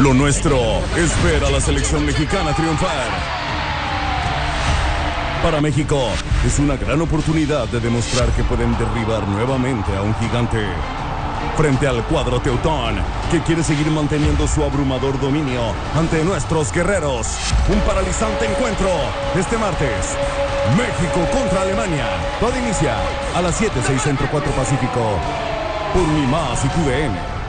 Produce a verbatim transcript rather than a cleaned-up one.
Lo nuestro es ver a la selección mexicana triunfar. Para México es una gran oportunidad de demostrar que pueden derribar nuevamente a un gigante. Frente al cuadro teutón, que quiere seguir manteniendo su abrumador dominio ante nuestros guerreros. Un paralizante encuentro este martes. México contra Alemania. Todo inicia a las siete, seis Centro, cuatro Pacífico. Por Mi Más y T U D N.